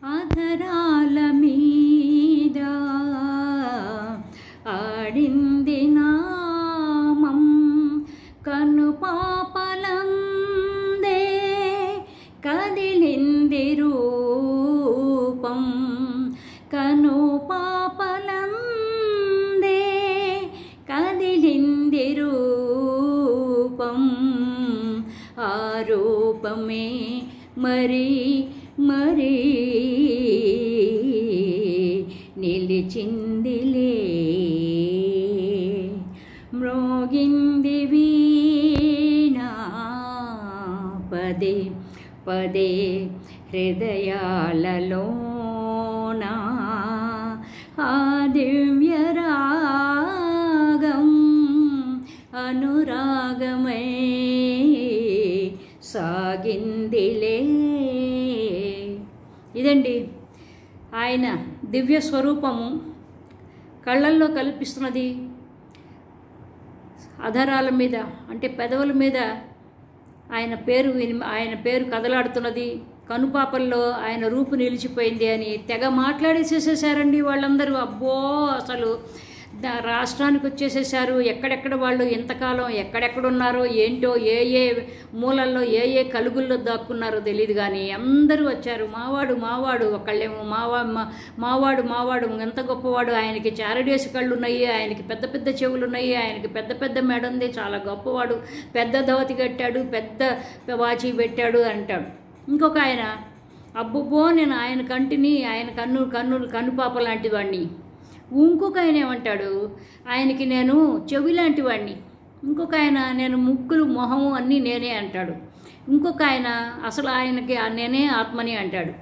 ఆధరాల మీద ఆడింది నామం కను పాపలందే కదిలింది రూపం కను పాపలందే కదిలింది రూపం ఆ రూపమే మరి మరి నిలిచిందిలే మ్రోగింది వీణా పదే పదే హృదయాలలోనా ఆ దివ్య రాగం అనురాగమై సాగిందిలే. ఇదండి ఆయన దివ్య స్వరూపము కళ్ళల్లో కల్పిస్తున్నది. అధరాల మీద అంటే పెదవుల మీద ఆయన పేరు కదలాడుతున్నది. కనుపాపల్లో ఆయన రూపు నిలిచిపోయింది అని తెగ మాట్లాడేసేసేసారండి వాళ్ళందరూ. అబ్బో అసలు రాష్ట్రానికి వచ్చేసేసారు. ఎక్కడెక్కడ వాళ్ళు ఇంతకాలం ఎక్కడెక్కడున్నారో ఏంటో, ఏ ఏ మూలల్లో ఏ ఏ కలుగుల్లో దాక్కున్నారో తెలియదు కానీ అందరూ వచ్చారు. మావాడు మావాడు, ఒకళ్ళేమో మావాడు మావాడు ఎంత గొప్పవాడు, ఆయనకి చారడేసి కళ్ళు ఉన్నాయి, ఆయనకి పెద్ద పెద్ద చెవులు ఉన్నాయి, ఆయనకి పెద్ద పెద్ద మెడ ఉంది, చాలా గొప్పవాడు, పెద్ద ధవతి కట్టాడు, పెద్ద వాచి పెట్టాడు అంటాడు. ఇంకొక ఆయన అబ్బుబ్బో నేను ఆయన కంటిని, ఆయన కన్నుపాప లాంటి వాడిని. ఇంకొక ఆయన ఏమంటాడు, ఆయనకి నేను చెవి లాంటి వాడిని. ఇంకొక ఆయన నేను ముక్కులు మొహము అన్నీ నేనే అంటాడు. ఇంకొక ఆయన అసలు ఆయనకి నేనే ఆత్మని అంటాడు.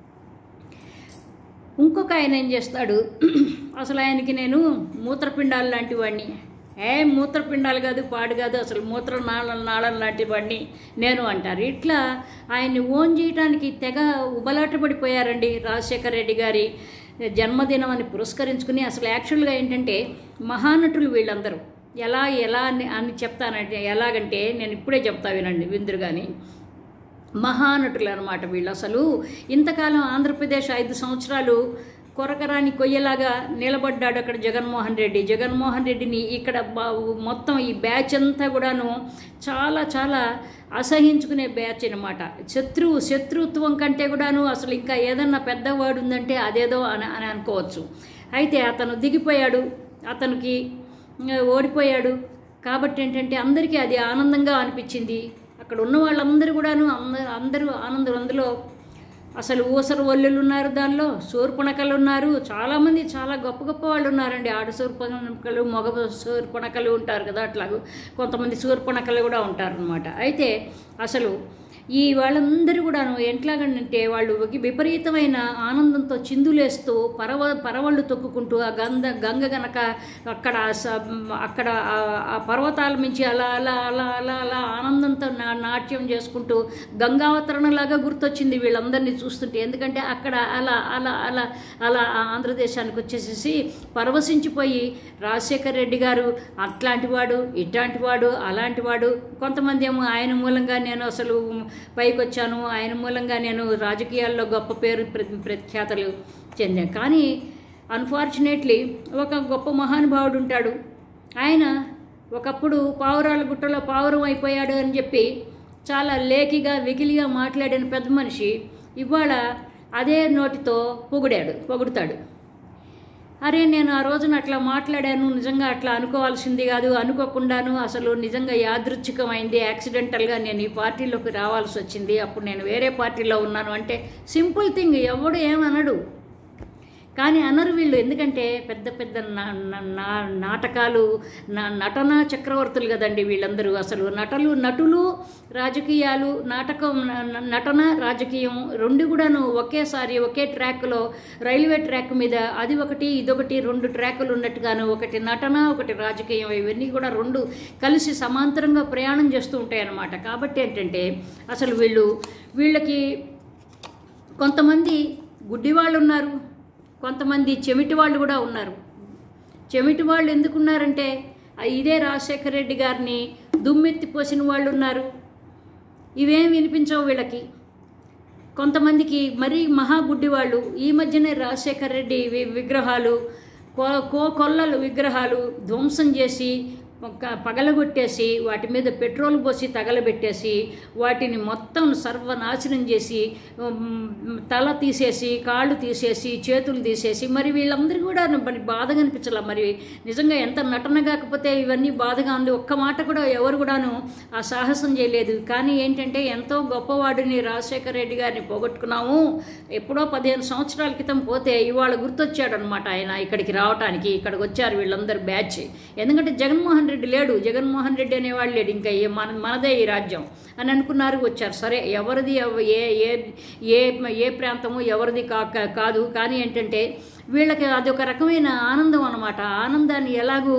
ఇంకొక ఆయన ఏం చేస్తాడు, అసలు ఆయనకి నేను మూత్రపిండాలు లాంటి వాడిని. మూత్రపిండాలు కాదు, పాడు కాదు, అసలు మూత్ర నాళం లాంటి వాడిని నేను అంటారు. ఇట్లా ఆయన్ని ఓన్ చేయడానికి తెగ ఉబలాట పడిపోయారండి. రాజశేఖర రెడ్డి గారి జన్మదినం అని పురస్కరించుకుని అసలు యాక్చువల్గా ఏంటంటే మహానటులు వీళ్ళందరూ ఎలా అని చెప్తానంటే, ఎలాగంటే నేను ఇప్పుడే చెప్తా వినండి విందురు కానీ, మహానటులు అనమాట వీళ్ళు. అసలు ఇంతకాలం ఆంధ్రప్రదేశ్ 5 సంవత్సరాలు కొరకరాని కొయ్యలాగా నిలబడ్డాడు అక్కడ జగన్మోహన్ రెడ్డిని ఇక్కడ మొత్తం ఈ బ్యాచ్ అంతా కూడాను చాలా చాలా అసహించుకునే బ్యాచ్ అనమాట. శత్రుత్వం కంటే కూడాను అసలు ఇంకా ఏదన్నా పెద్దవాడు ఉందంటే అదేదో అని అనుకోవచ్చు. అయితే అతను దిగిపోయాడు, అతనికి ఓడిపోయాడు. కాబట్టి ఏంటంటే అందరికీ అది ఆనందంగా అనిపించింది. అక్కడ ఉన్న వాళ్ళందరూ కూడాను అందరూ ఆనందం. అందులో అసలు ఊసరు ఒల్లులు ఉన్నారు, దానిలో శూర్పణఖలు ఉన్నారు, చాలామంది చాలా గొప్ప గొప్ప వాళ్ళు ఉన్నారండి. ఆడ శూర్పణఖలు, మగ శూర్పణఖలు ఉంటారు కదా, అట్లాగూ కొంతమంది శూర్పణఖలు కూడా ఉంటారనమాట. అయితే అసలు ఈ వాళ్ళందరూ కూడాను ఎట్లాగంటే వాళ్ళు విపరీతమైన ఆనందంతో చిందులేస్తూ పరవళ్ళు తొక్కుకుంటూ ఆ గంగ గనక అక్కడ ఆ పర్వతాల నుంచి అలా అలా అలా అలా అలా ఆనందంతో నాట్యం చేసుకుంటూ గంగావతరణలాగా గుర్తొచ్చింది వీళ్ళందరినీ చూస్తుంటే. ఎందుకంటే అక్కడ అలా అలా అలా అలా ఆంధ్రదేశానికి వచ్చేసేసి పరవశించిపోయి రాజశేఖర రెడ్డి గారు అట్లాంటివాడు, ఇట్లాంటివాడు, అలాంటివాడు, కొంతమంది ఏమో ఆయన మూలంగా నేను అసలు పైకి వచ్చాను, ఆయన మూలంగా నేను రాజకీయాల్లో గొప్ప పేరు ప్రఖ్యాతలు చెందాను. కానీ అన్ఫార్చునేట్లీ ఒక గొప్ప మహానుభావుడు ఉంటాడు. ఆయన ఒకప్పుడు పావురాల గుట్టలో పావురం అయిపోయాడు అని చెప్పి చాలా లేకిగా వెకిలిగా మాట్లాడిన పెద్ద మనిషి ఇవాళ అదే నోటితో పొగుడుతాడు. అరే నేను ఆ రోజున అట్లా మాట్లాడాను, నిజంగా అట్లా అనుకోవాల్సింది కాదు, అనుకోకుండాను అసలు నిజంగా యాదృచ్ఛికమైంది, యాక్సిడెంటల్గా నేను ఈ పార్టీలోకి రావాల్సి వచ్చింది, అప్పుడు నేను వేరే పార్టీలో ఉన్నాను అంటే సింపుల్ థింగ్, ఎవడు ఏమనడు. కానీ అనరు వీళ్ళు. ఎందుకంటే పెద్ద పెద్ద నాటకాలు నటనా చక్రవర్తులు కదండి వీళ్ళందరూ. అసలు నటులు రాజకీయాలు, నటన రాజకీయం రెండు కూడాను ఒకేసారి ఒకే ట్రాక్లో రైల్వే ట్రాక్ మీద అది ఒకటి ఇదొకటి 2 ట్రాకులు ఉన్నట్టుగాను, ఒకటి నటన ఒకటి రాజకీయం, ఇవన్నీ కూడా 2 కలిసి సమాంతరంగా ప్రయాణం చేస్తూ ఉంటాయి అన్నమాట. కాబట్టి ఏంటంటే అసలు వీళ్ళకి కొంతమంది గుడ్డివాళ్ళు ఉన్నారు, కొంతమంది చెమిటి వాళ్ళు కూడా ఉన్నారు. చెమిటి వాళ్ళు ఎందుకున్నారంటే ఇదే రాజశేఖర రెడ్డి గారిని దుమ్మెత్తి పోసిన వాళ్ళు ఉన్నారు. ఇవేం వినిపించవు వీళ్ళకి. కొంతమందికి మరీ మహాగుడ్డి వాళ్ళు ఈ మధ్యనే రాజశేఖర రెడ్డి విగ్రహాలు కొల్లలు విగ్రహాలు ధ్వంసం చేసి పగలగొట్టేసి వాటి మీద పెట్రోల్ పోసి తగలబెట్టేసి వాటిని మొత్తం సర్వనాశనం చేసి తల తీసేసి కాళ్ళు తీసేసి చేతులు తీసేసి మరి వీళ్ళందరూ కూడా మరి బాధగా అనిపించాల. మరి నిజంగా ఎంత నటన కాకపోతే ఇవన్నీ బాధగా ఉంది. ఒక్క మాట కూడా ఎవరు కూడాను ఆ సాహసం చేయలేదు. కానీ ఏంటంటే ఎంతో గొప్పవాడిని రాజశేఖర రెడ్డి గారిని పోగొట్టుకున్నాము. ఎప్పుడో 15 సంవత్సరాల క్రితం పోతే ఇవాళ గుర్తొచ్చాడు అనమాట ఆయన ఇక్కడికి రావటానికి. ఇక్కడికి వచ్చారు వీళ్ళందరూ బ్యాచ్. ఎందుకంటే జగన్మోహన్ రెడ్డి లేడు, జగన్మోహన్ రెడ్డి అనేవాళ్ళు లేడు, ఇంకా మనదే ఈ రాజ్యం అని అనుకున్నారు, వచ్చారు. సరే ఎవరిది ఏ ప్రాంతము ఎవరిది కాదు. కానీ ఏంటంటే వీళ్ళకి అదొక రకమైన ఆనందం అనమాట. ఆనందాన్ని ఎలాగూ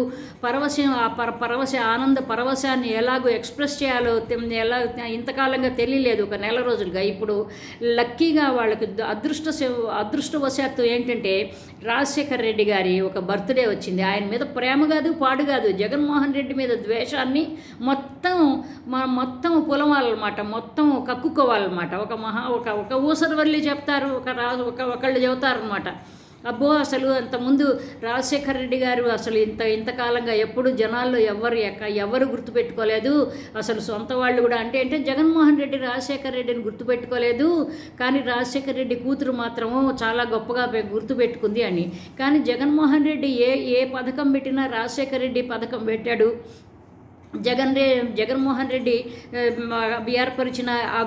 పరవశాన్ని ఎలాగో ఎక్స్ప్రెస్ చేయాలో ఎలా ఇంతకాలంగా తెలియలేదు, ఒక నెల రోజులుగా. ఇప్పుడు లక్కీగా వాళ్ళకి అదృష్టవశాత్తు ఏంటంటే రాజశేఖర రెడ్డి గారి ఒక బర్త్డే వచ్చింది. ఆయన మీద ప్రేమ కాదు పాడు కాదు, జగన్మోహన్ రెడ్డి మీద ద్వేషాన్ని మొత్తం పులమాలన్నమాట, మొత్తం కక్కుకోవాలన్నమాట. ఒక ఊసరవల్లి చెప్తారు, ఒకళ్ళు చెబుతారనమాట. అబ్బో అసలు అంతకుముందు రాజశేఖర రెడ్డి గారు అసలు ఇంతకాలంగా ఎప్పుడు జనాల్లో ఎవరు గుర్తుపెట్టుకోలేదు. అసలు సొంత వాళ్ళు కూడా అంటే జగన్మోహన్ రెడ్డి రాజశేఖర రెడ్డిని గుర్తుపెట్టుకోలేదు, కానీ రాజశేఖర రెడ్డి కూతురు మాత్రము చాలా గొప్పగా గుర్తుపెట్టుకుంది అని. కానీ జగన్మోహన్ రెడ్డి ఏ పథకం పెట్టినా రాజశేఖర రెడ్డి పథకం పెట్టాడు. జగన్మోహన్ రెడ్డి ఏర్పరిచిన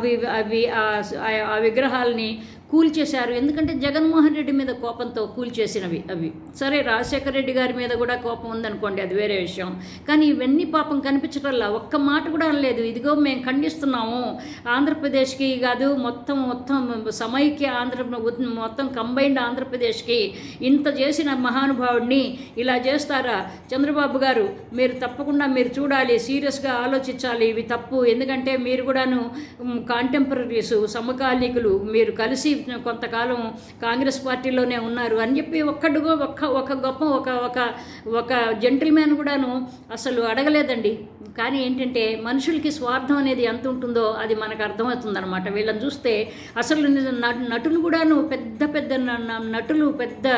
ఆ విగ్రహాలని కూల్చేశారు. ఎందుకంటే జగన్మోహన్ రెడ్డి మీద కోపంతో కూల్చేసినవి అవి. సరే రాజశేఖర రెడ్డి గారి మీద కూడా కోపం ఉందనుకోండి, అది వేరే విషయం. కానీ ఇవన్నీ పాపం కనిపించటంలా ఒక్క మాట కూడా అనలేదు. ఇదిగో మేము ఖండిస్తున్నాము, ఆంధ్రప్రదేశ్కి కాదు మొత్తం సమైక్య మొత్తం కంబైన్డ్ ఆంధ్రప్రదేశ్కి ఇంత చేసిన మహానుభావుడిని ఇలా చేస్తారా? చంద్రబాబు గారు మీరు తప్పకుండా మీరు చూడాలి, సీరియస్గా ఆలోచించాలి, ఇవి తప్పు. ఎందుకంటే మీరు కూడాను కాంటెంపరీస్ సమకాలీకులు, మీరు కలిసి కొంతకాలం కాంగ్రెస్ పార్టీలోనే ఉన్నారు అని చెప్పి ఒక గొప్ప ఒక జెంటిల్మ్యాన్ కూడాను అసలు అడగలేదండి. కానీ ఏంటంటే మనుషులకి స్వార్థం అనేది ఎంత ఉంటుందో అది మనకు అర్థమవుతుందన్నమాట. వీళ్ళని చూస్తే అసలు నటులు కూడాను పెద్ద నటులు, పెద్ద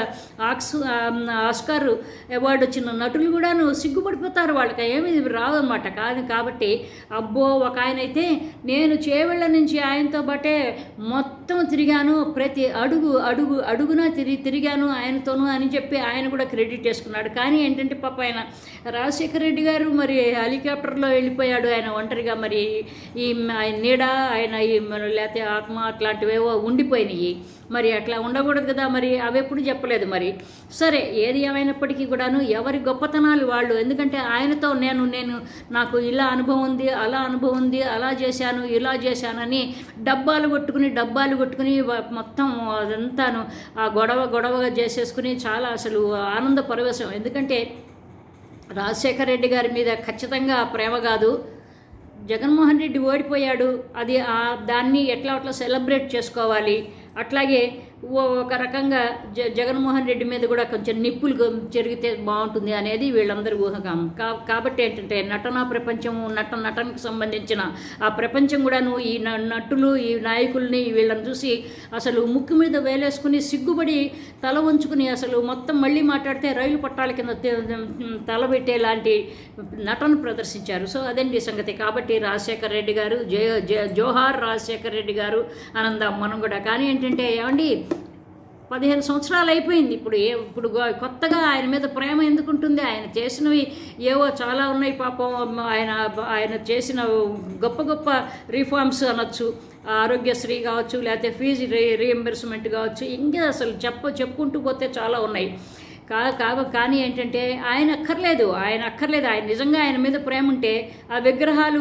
ఆస్కార్ అవార్డు వచ్చిన నటులు కూడాను సిగ్గుపడిపోతారు, వాళ్ళకి ఏమి రావన్నమాట. కాబట్టి అబ్బో ఒక ఆయన అయితే నేను చేవెళ్ళ నుంచి ఆయనతో పాటే మొత్తం తిరిగాను, ప్రతి అడుగున తిరిగాను ఆయనతోనూ అని చెప్పి ఆయన కూడా క్రెడిట్ చేసుకున్నాడు. కానీ ఏంటంటే పాప ఆయన రాజశేఖర రెడ్డి గారు మరి హెలికాప్టర్లో వెళ్ళిపోయాడు ఆయన ఒంటరిగా. మరి ఆయన నీడ ఆయన లేకపోతే ఆత్మ అట్లాంటివేవో ఉండిపోయినాయి. మరి అట్లా ఉండకూడదు కదా, మరి అవి ఎప్పుడు చెప్పలేదు. మరి సరే ఏది ఏమైనప్పటికీ కూడాను ఎవరి గొప్పతనాలు వాళ్ళు. ఎందుకంటే ఆయనతో నేను నాకు ఇలా అనుభవం ఉంది, అలా అనుభవం ఉంది, అలా చేశాను, ఇలా చేశానని డబ్బాలు కొట్టుకుని మొత్తం అదంతాను ఆ గొడవగా చేసేసుకుని చాలా అసలు ఆనంద పరవశం. ఎందుకంటే రాజశేఖర రెడ్డి గారి మీద ఖచ్చితంగా ప్రేమ కాదు, జగన్మోహన్ రెడ్డి ఓడిపోయాడు, అది దాన్ని ఎట్లా సెలబ్రేట్ చేసుకోవాలి. అట్లాగే ఒక రకంగా జగన్మోహన్ రెడ్డి మీద కూడా కొంచెం నిప్పులు జరిగితే బాగుంటుంది అనేది వీళ్ళందరూ ఊహకం. కాబట్టి ఏంటంటే నటనా ప్రపంచము, నటనకు సంబంధించిన ఆ ప్రపంచం కూడాను ఈ నటులు, ఈ నాయకుల్ని వీళ్ళని చూసి అసలు ముక్కు మీద వేలేసుకుని సిగ్గుపడి తల వంచుకుని అసలు మొత్తం మళ్ళీ మాట్లాడితే రైలు పట్టాల కింద తలబెట్టేలాంటి నటన ప్రదర్శించారు. సో అదండి సంగతి. కాబట్టి రాజశేఖర రెడ్డి గారు జోహార్ రాజశేఖర రెడ్డి గారు ఆనందం మనం కూడా. కానీ ఏంటంటే ఏమండి 15 సంవత్సరాలు అయిపోయింది. ఇప్పుడు కొత్తగా ఆయన మీద ప్రేమ ఎందుకుంటుంది? ఆయన చేసినవి ఏవో చాలా ఉన్నాయి పాపం. ఆయన చేసిన గొప్ప రిఫార్మ్స్ అనొచ్చు, ఆరోగ్యశ్రీ కావచ్చు, లేకపోతే ఫీజు రీఎంబర్స్మెంట్ కావచ్చు, ఇంకా అసలు చెప్పుకుంటూ పోతే చాలా ఉన్నాయి. కానీ ఏంటంటే ఆయన అక్కర్లేదు. ఆయన నిజంగా ఆయన మీద ప్రేమ ఉంటే ఆ విగ్రహాలు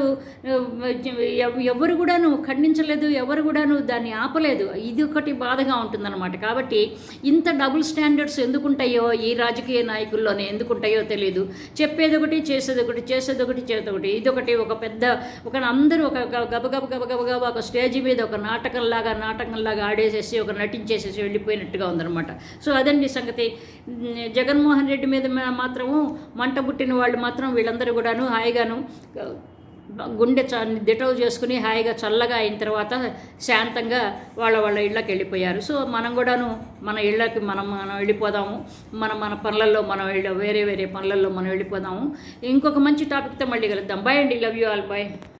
ఎవరు కూడాను ఖండించలేదు, ఎవరు కూడాను దాన్ని ఆపలేదు. ఇది ఒకటి బాధగా ఉంటుందన్నమాట. కాబట్టి ఇంత డబుల్ స్టాండర్డ్స్ ఎందుకుంటాయో ఈ రాజకీయ నాయకుల్లోనే ఎందుకుంటాయో తెలియదు. చెప్పేది ఒకటి, చేసేది ఒకటి, ఇదొకటి అందరూ ఒక గబగబ ఒక స్టేజ్ మీద ఒక నాటకంలాగా ఆడేసేసి నటించేసేసి వెళ్ళిపోయినట్టుగా ఉందన్నమాట. సో అదండి సంగతి. జగన్మోహన్ రెడ్డి మీద మాత్రము మంట పుట్టిన వాళ్ళు మాత్రం వీళ్ళందరూ కూడాను హాయిగాను గుండె దిటవు చేసుకుని హాయిగా చల్లగా అయిన తర్వాత శాంతంగా వాళ్ళ ఇళ్ళకి వెళ్ళిపోయారు. సో మనం కూడాను మన ఇళ్ళకి మనం వెళ్ళిపోదాము, మన పనులలో మనం వేరే పనులలో మనం వెళ్ళిపోదాము. ఇంకొక మంచి టాపిక్తో మళ్ళీ కలుద్దాం. బాయ్ అండి, లవ్ యూ ఆల్, బాయ్.